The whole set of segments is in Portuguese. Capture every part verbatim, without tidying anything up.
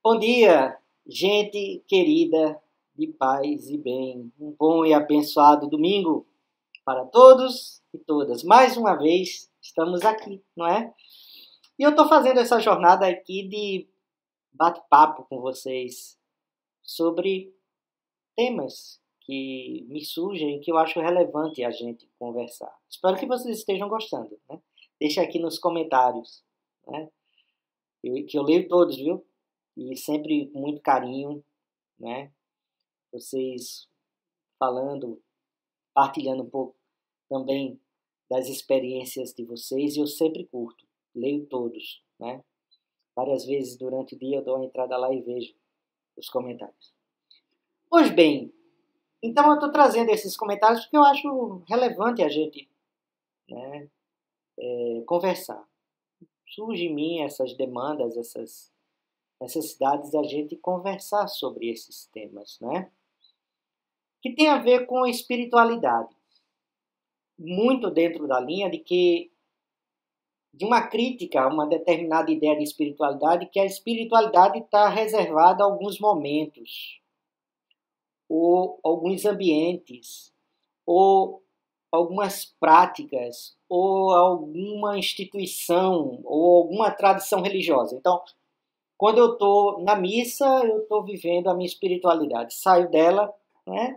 Bom dia, gente querida de paz e bem. Um bom e abençoado domingo para todos e todas. Mais uma vez estamos aqui, não é? E eu estou fazendo essa jornada aqui de bate-papo com vocês sobre temas que me surgem e que eu acho relevante a gente conversar. Espero que vocês estejam gostando, né? Deixa aqui nos comentários, né? Eu, que eu leio todos, viu? E sempre com muito carinho, né? Vocês falando, partilhando um pouco também das experiências de vocês, e eu sempre curto, leio todos, né? Várias vezes durante o dia eu dou uma entrada lá e vejo os comentários. Pois bem, então eu estou trazendo esses comentários porque eu acho relevante a gente, né, é, conversar. Surge em mim essas demandas, essas necessidades da gente conversar sobre esses temas, né? Que tem a ver com espiritualidade. Muito dentro da linha de que de uma crítica a uma determinada ideia de espiritualidade, que a espiritualidade está reservada a alguns momentos, ou alguns ambientes, ou algumas práticas, ou alguma instituição, ou alguma tradição religiosa. Então, quando eu estou na missa, eu estou vivendo a minha espiritualidade. Saio dela, né?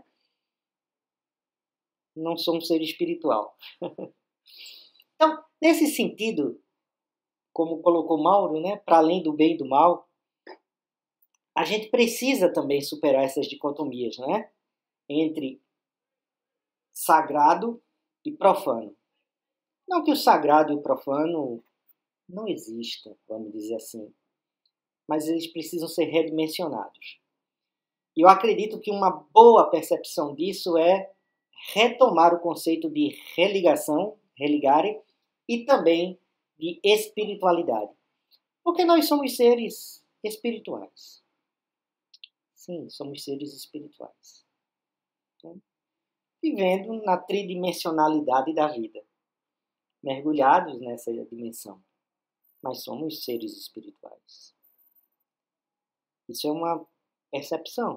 Não sou um ser espiritual. Então, nesse sentido, como colocou Mauro, né, para além do bem e do mal, a gente precisa também superar essas dicotomias, né, entre sagrado e profano. Não que o sagrado e o profano não existam, vamos dizer assim, mas eles precisam ser redimensionados. E eu acredito que uma boa percepção disso é retomar o conceito de religação, religare, e também de espiritualidade. Porque nós somos seres espirituais. Sim, somos seres espirituais. Então, vivendo na tridimensionalidade da vida. Mergulhados nessa dimensão. Mas somos seres espirituais. Isso é uma percepção.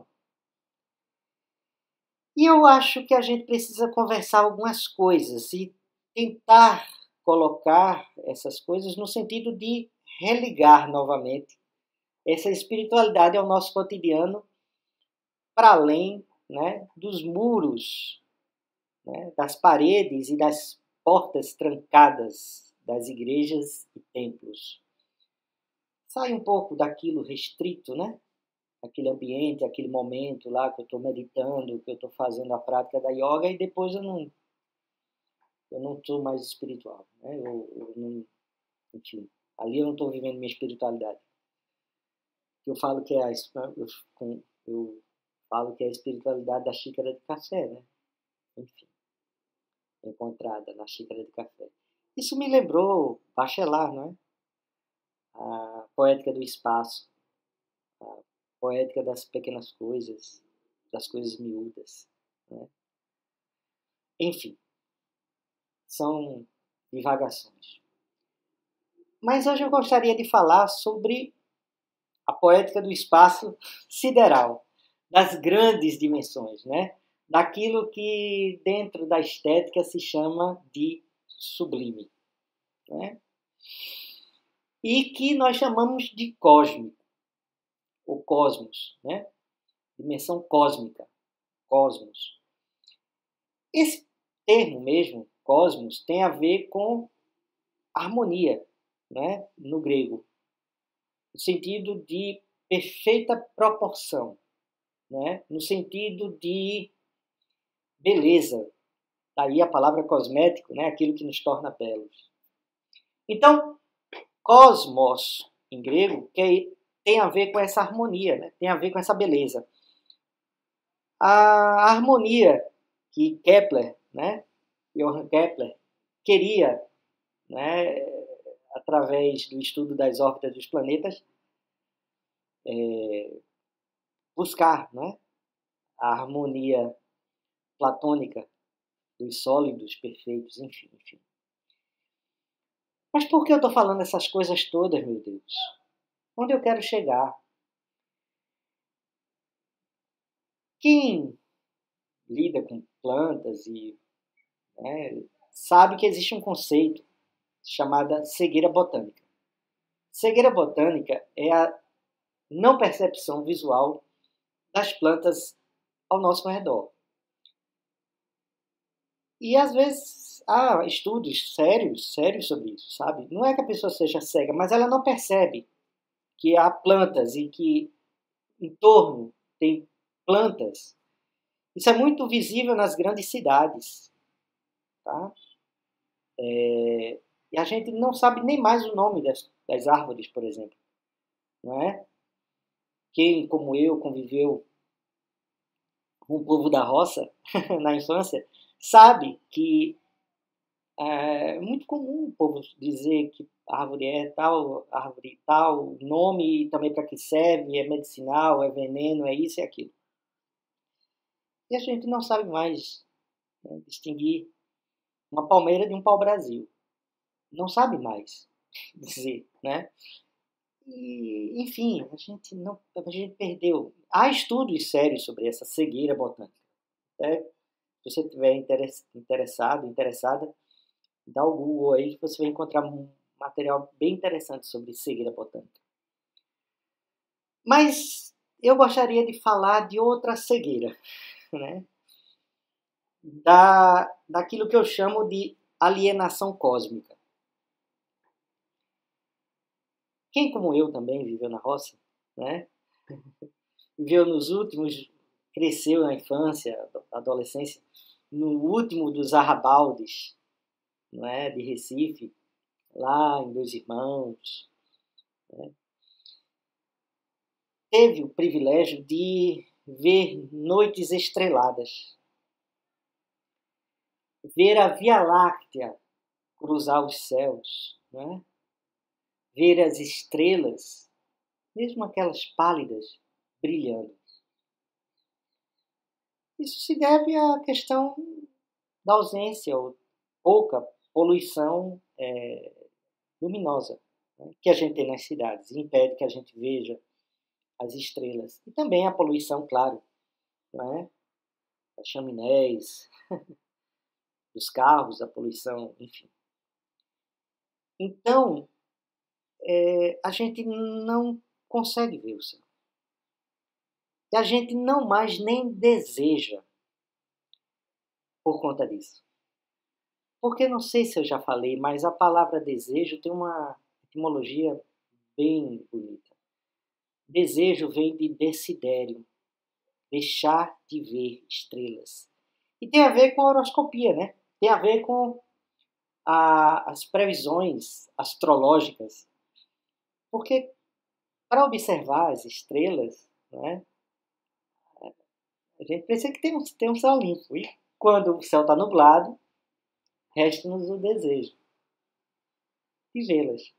E eu acho que a gente precisa conversar algumas coisas e tentar colocar essas coisas no sentido de religar novamente essa espiritualidade ao nosso cotidiano, para além, né, dos muros, né, das paredes e das portas trancadas das igrejas e templos. Sai um pouco daquilo restrito, né? Aquele ambiente, aquele momento lá que eu estou meditando, que eu estou fazendo a prática da yoga, e depois eu não eu não estou mais espiritual, né? Eu, eu não, enfim, ali eu não estou vivendo minha espiritualidade. Eu falo que é a, eu, eu falo que é a espiritualidade da xícara de café, né? Enfim, encontrada na xícara de café. Isso me lembrou Bachelard, não é? A poética do espaço, a poética das pequenas coisas, das coisas miúdas, né? Enfim, são divagações. Mas hoje eu gostaria de falar sobre a poética do espaço sideral, das grandes dimensões, né? Daquilo que dentro da estética se chama de sublime, né? E que nós chamamos de cósmico, ou cosmos, né? Dimensão cósmica, cosmos. Esse termo mesmo, cosmos, tem a ver com harmonia, né? No grego, no sentido de perfeita proporção, né? No sentido de beleza. Daí a palavra cosmético, né? Aquilo que nos torna belos. Então, cosmos, em grego, que tem a ver com essa harmonia, né? Tem a ver com essa beleza. A harmonia que Kepler, né? Johann Kepler, queria, né? Através do estudo das órbitas dos planetas, é, buscar, né? A harmonia platônica dos sólidos perfeitos, enfim, enfim. Mas por que eu estou falando essas coisas todas, meu Deus? Onde eu quero chegar? Quem lida com plantas e né, sabe que existe um conceito chamado cegueira botânica. Cegueira botânica é a não percepção visual das plantas ao nosso redor. E às vezes há estudos sérios, sérios sobre isso, sabe? Não é que a pessoa seja cega, mas ela não percebe que há plantas e que em torno tem plantas. Isso é muito visível nas grandes cidades, tá? É, e a gente não sabe nem mais o nome das, das árvores, por exemplo, não é? Quem, como eu, conviveu com o povo da roça na infância, sabe que é muito comum o povo dizer que a árvore é tal, árvore tal, nome também para que serve, é medicinal, é veneno, é isso e aquilo. E a gente não sabe mais, né, distinguir uma palmeira de um pau-brasil. Não sabe mais dizer, né? E, enfim, a gente, não, a gente perdeu. Há estudos sérios sobre essa cegueira botânica. Né? Se você estiver interessado, interessada, dá o Google aí que você vai encontrar um material bem interessante sobre cegueira botânica. Mas eu gostaria de falar de outra cegueira, né? Da, daquilo que eu chamo de alienação cósmica. Quem, como eu, também viveu na roça, né? Viveu nos últimos, cresceu na infância, na adolescência, no último dos arrabaldes, né, de Recife, lá em Dois Irmãos, né? Teve o privilégio de ver noites estreladas, ver a Via Láctea cruzar os céus, né? Ver as estrelas, mesmo aquelas pálidas, brilhando. Isso se deve à questão da ausência ou pouca poluição é, luminosa, né, que a gente tem nas cidades, e impede que a gente veja as estrelas. E também a poluição, claro, não é? Das chaminés, dos carros, a poluição, enfim. Então, é, a gente não consegue ver o céu. E a gente não mais nem deseja por conta disso. Porque não sei se eu já falei, mas a palavra desejo tem uma etimologia bem bonita. Desejo vem de desidério, deixar de ver estrelas. E tem a ver com a horoscopia, né? Tem a ver com a, as previsões astrológicas. Porque para observar as estrelas, né, a gente precisa que tenha um, tenha um céu limpo. E quando o céu está nublado, resta-nos o desejo de vê-las.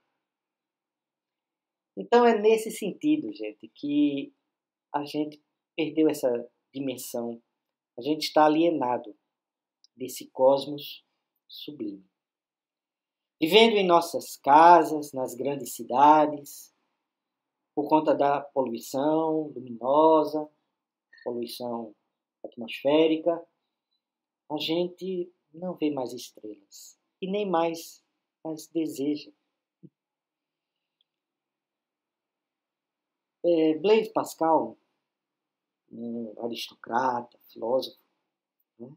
Então é nesse sentido, gente, que a gente perdeu essa dimensão. A gente está alienado desse cosmos sublime. Vivendo em nossas casas, nas grandes cidades, por conta da poluição luminosa, poluição atmosférica, a gente não vê mais estrelas e nem mais as deseja. É, Blaise Pascal, um aristocrata, filósofo, né,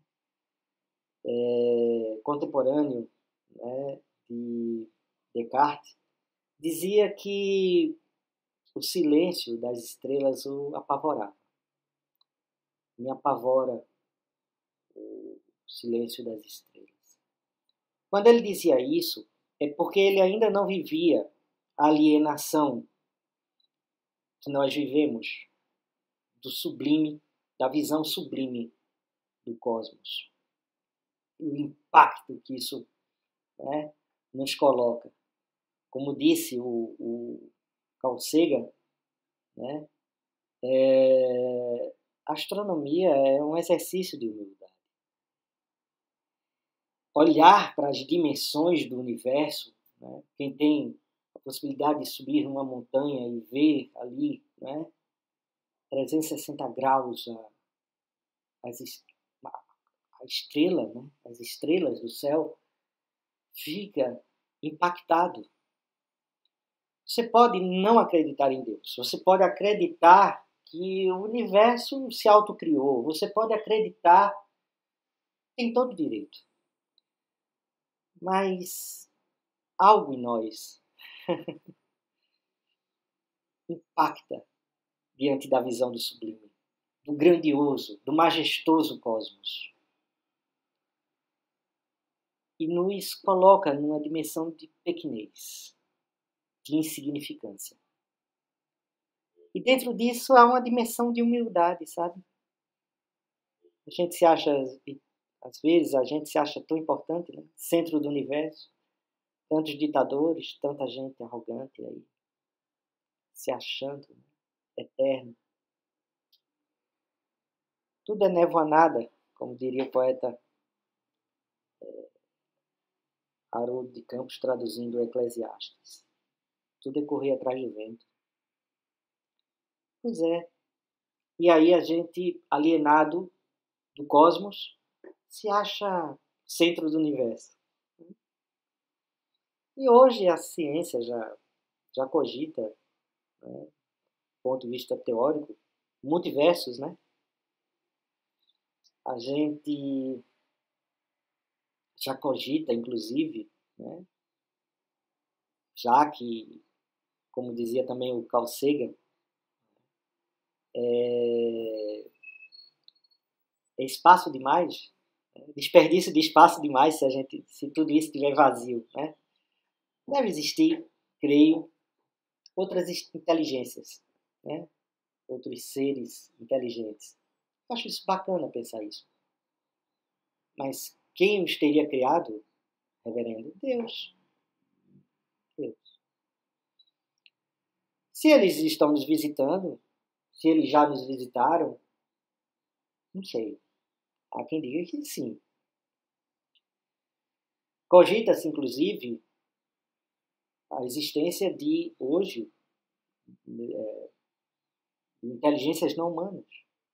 é, contemporâneo, né, de Descartes, dizia que o silêncio das estrelas o apavorava. Me apavora o silêncio das estrelas. Quando ele dizia isso, é porque ele ainda não vivia a alienação que nós vivemos do sublime, da visão sublime do cosmos. O impacto que isso, né, nos coloca. Como disse o, o Carl Sagan, né, é, a astronomia é um exercício de humildade. Olhar para as dimensões do universo, né, quem tem a possibilidade de subir numa montanha e ver ali, né, trezentos e sessenta graus a, as, a estrela, né? As estrelas do céu, fica impactado. Você pode não acreditar em Deus, você pode acreditar que o universo se autocriou, você pode acreditar, tem todo direito. Mas algo em nós impacta diante da visão do sublime, do grandioso, do majestoso cosmos. E nos coloca numa dimensão de pequenez, de insignificância. E dentro disso há uma dimensão de humildade, sabe? A gente se acha, às vezes, a gente se acha tão importante, né? Centro do universo. Tantos ditadores, tanta gente arrogante aí, se achando, né? Eterno. Tudo é nevoanada, como diria o poeta é, Haroldo de Campos, traduzindo o Eclesiastes. Tudo é correr atrás do vento. Pois é. E aí a gente, alienado do cosmos, se acha centro do universo. E hoje a ciência já, já cogita, né, do ponto de vista teórico, multiversos, né? A gente já cogita, inclusive, né, já que, como dizia também o Carl Sagan, é, é espaço demais, né? Desperdício de espaço demais se, a gente, se tudo isso estiver vazio, né? Deve existir, creio, outras inteligências, né? Outros seres inteligentes. Eu acho isso bacana pensar isso. Mas quem os teria criado, reverendo? Deus. Deus. Se eles estão nos visitando, se eles já nos visitaram, não sei. Há quem diga que sim. Cogita-se, inclusive, a existência de, hoje, é, inteligências não humanas.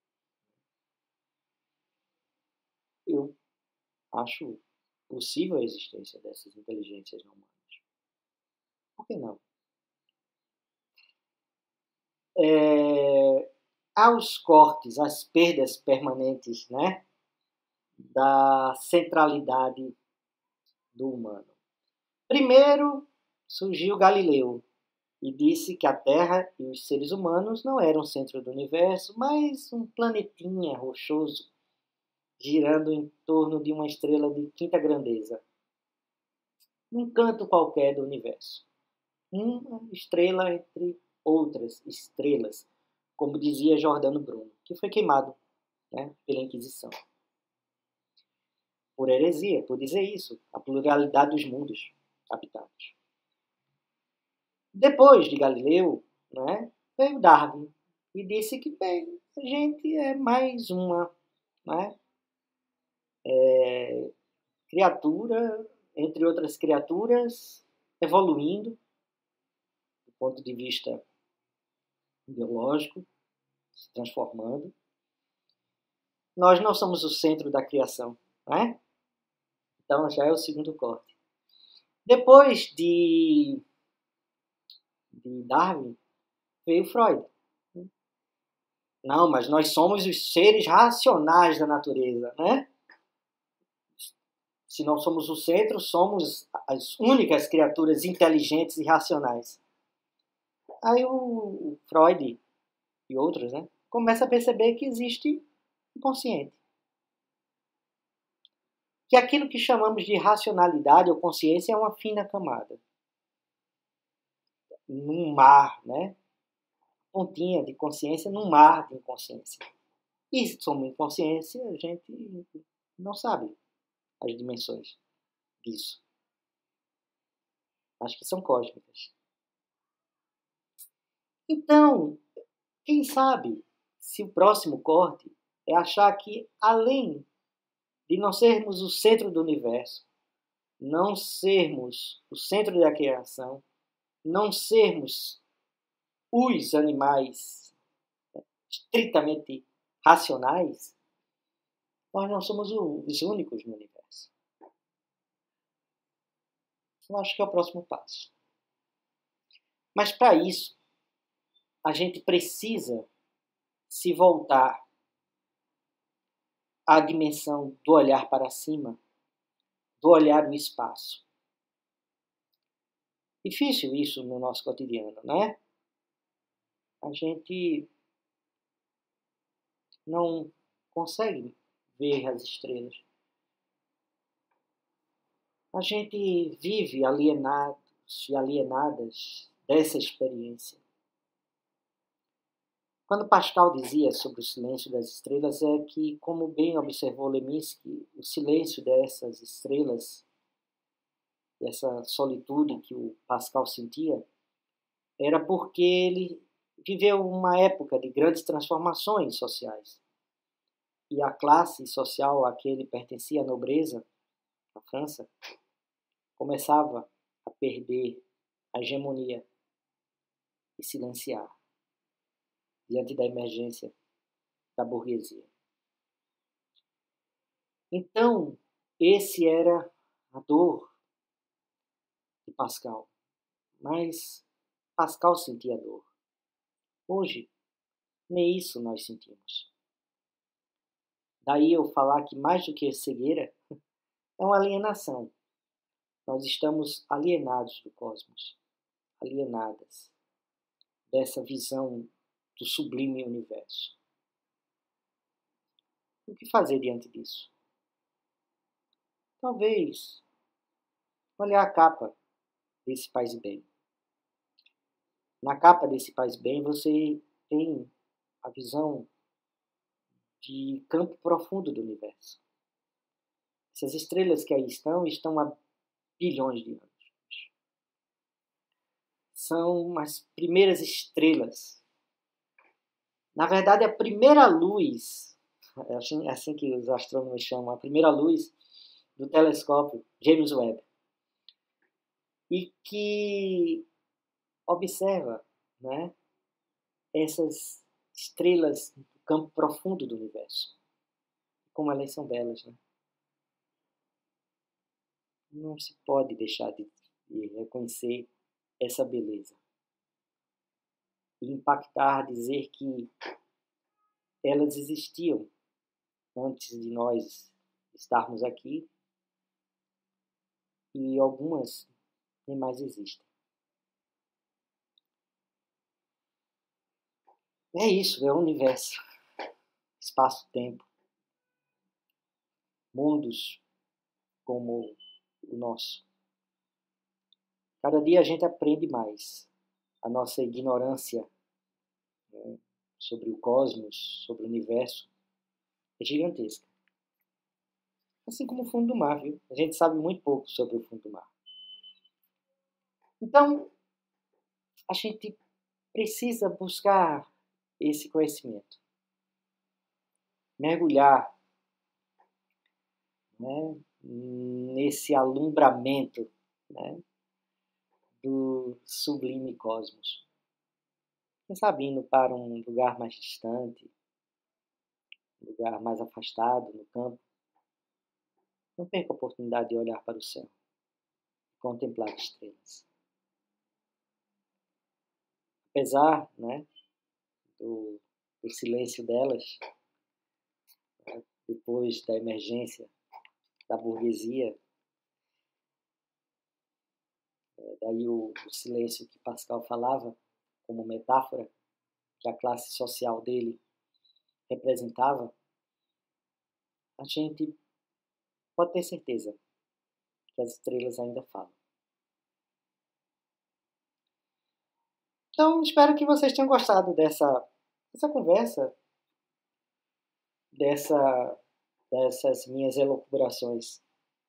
Eu acho possível a existência dessas inteligências não humanas. Por que não? É, há os cortes, as perdas permanentes, né, da centralidade do humano. Primeiro surgiu Galileu e disse que a Terra e os seres humanos não eram o centro do universo, mas um planetinha rochoso girando em torno de uma estrela de quinta grandeza, num canto qualquer do universo. Uma estrela entre outras estrelas, como dizia Giordano Bruno, que foi queimado, né, pela Inquisição. Por heresia, por dizer isso, a pluralidade dos mundos habitados. Depois de Galileu, né, veio Darwin e disse que, bem, a gente é mais uma, né, é, criatura, entre outras criaturas, evoluindo, do ponto de vista biológico, se transformando. Nós não somos o centro da criação, né? Então já é o segundo corte. Depois de, de Darwin, veio Freud. Não, mas nós somos os seres racionais da natureza, né? Se não somos o centro, somos as únicas criaturas inteligentes e racionais. Aí o Freud e outros, né, começa a perceber que existe inconsciente. Que aquilo que chamamos de racionalidade ou consciência é uma fina camada. Num mar, né? Pontinha de consciência num mar de inconsciência. E se somos inconsciência, a gente não sabe as dimensões disso. Acho que são cósmicas. Então, quem sabe se o próximo corte é achar que, além de não sermos o centro do universo, não sermos o centro da criação, não sermos os animais estritamente racionais, Nós não somos os únicos no universo. Eu acho que é o próximo passo. Mas para isso, a gente precisa se voltar à dimensão do olhar para cima, do olhar do espaço. Difícil isso no nosso cotidiano, né? A gente não consegue ver as estrelas. A gente vive alienados e alienadas dessa experiência. Quando Pascal dizia sobre o silêncio das estrelas, é que, como bem observou Leminski, o silêncio dessas estrelas, essa solitude que o Pascal sentia, era porque ele viveu uma época de grandes transformações sociais. E a classe social a que ele pertencia, a nobreza, a França, começava a perder a hegemonia e silenciar diante da emergência da burguesia. Então, esse era a dor de Pascal. Mas Pascal sentia dor. Hoje, nem isso nós sentimos. Daí eu falar que mais do que cegueira, é uma alienação. Nós estamos alienados do cosmos, alienadas dessa visão do sublime universo. O que fazer diante disso? Talvez olhar a capa desse Paz e Bem. Na capa desse Paz e Bem você tem a visão de campo profundo do universo. Essas estrelas que aí estão, estão há bilhões de anos. São as primeiras estrelas. Na verdade, a primeira luz, é assim, é assim que os astrônomos chamam, a primeira luz do telescópio James Webb. E que observa, né, essas estrelas do campo profundo do universo. Como elas são belas, né? Não se pode deixar de, de reconhecer essa beleza. E impactar, dizer que elas existiam antes de nós estarmos aqui e algumas nem mais existem. É isso, é o universo, espaço-tempo, mundos como o nosso. Cada dia a gente aprende mais. A nossa ignorância, né, sobre o cosmos, sobre o universo, é gigantesca. Assim como o fundo do mar, viu? A gente sabe muito pouco sobre o fundo do mar. Então, a gente precisa buscar esse conhecimento. Mergulhar, né, nesse alumbramento, né, do sublime cosmos. Quem sabe indo para um lugar mais distante, um lugar mais afastado, no campo. Não perca a oportunidade de olhar para o céu e contemplar as estrelas. Apesar, né, do, do silêncio delas, né, depois da emergência da burguesia, é, daí o, o silêncio que Pascal falava como metáfora que a classe social dele representava, a gente pode ter certeza que as estrelas ainda falam. Então, espero que vocês tenham gostado dessa, dessa conversa, dessa, dessas minhas elucubrações.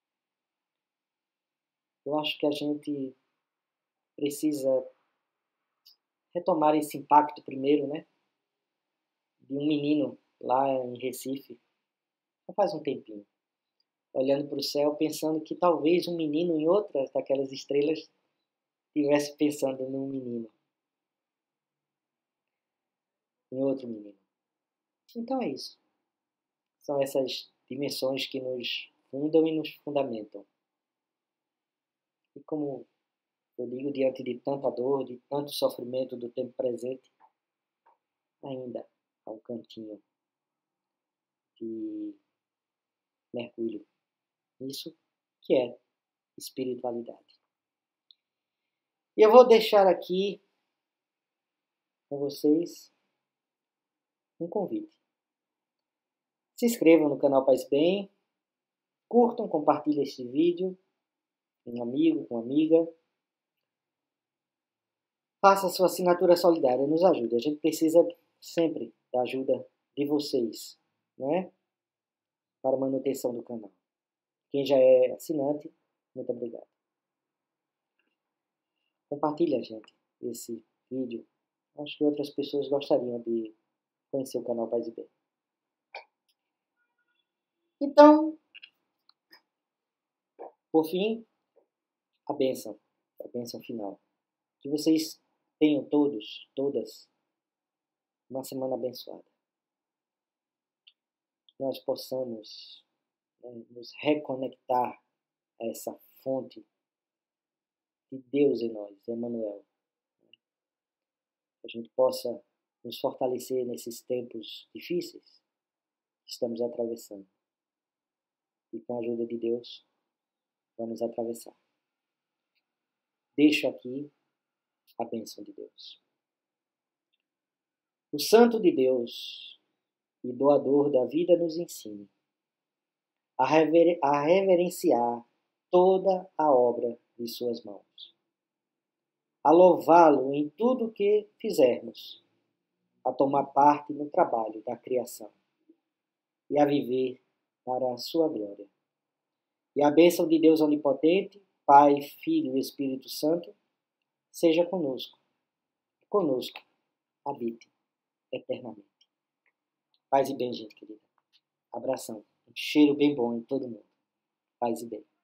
Eu acho que a gente precisa retomar esse impacto primeiro, né? De um menino lá em Recife, já faz um tempinho, olhando para o céu, pensando que talvez um menino em outras daquelas estrelas estivesse pensando num menino, em outro menino. Então é isso. São essas dimensões que nos fundam e nos fundamentam. E como eu digo, diante de tanta dor, de tanto sofrimento do tempo presente, ainda há um cantinho de mergulho nisso que é espiritualidade. E eu vou deixar aqui com vocês um convite. Se inscrevam no canal Paz Bem, curtam, compartilhem este vídeo com um amigo, com uma amiga. Faça a sua assinatura solidária, nos ajude. A gente precisa sempre da ajuda de vocês, né? Para a manutenção do canal. Quem já é assinante, muito obrigado. Compartilhe, gente, esse vídeo. Acho que outras pessoas gostariam de conhecer o canal Paz e Bem. Então, por fim, a bênção, a bênção final. Que vocês tenham todos, todas, uma semana abençoada. Que nós possamos, né, nos reconectar a essa fonte de Deus em nós, Emmanuel. Que a gente possa nos fortalecer nesses tempos difíceis que estamos atravessando. E com a ajuda de Deus, vamos atravessar. Deixo aqui a bênção de Deus. O Santo de Deus e doador da vida nos ensine a, rever, a reverenciar toda a obra de suas mãos, a louvá-lo em tudo o que fizermos, a tomar parte no trabalho da criação e a viver para a sua glória. E a bênção de Deus Onipotente, Pai, Filho e Espírito Santo, seja conosco, e conosco habite eternamente. Paz e bem, gente querida. Abração. Um cheiro bem bom em todo mundo. Paz e bem.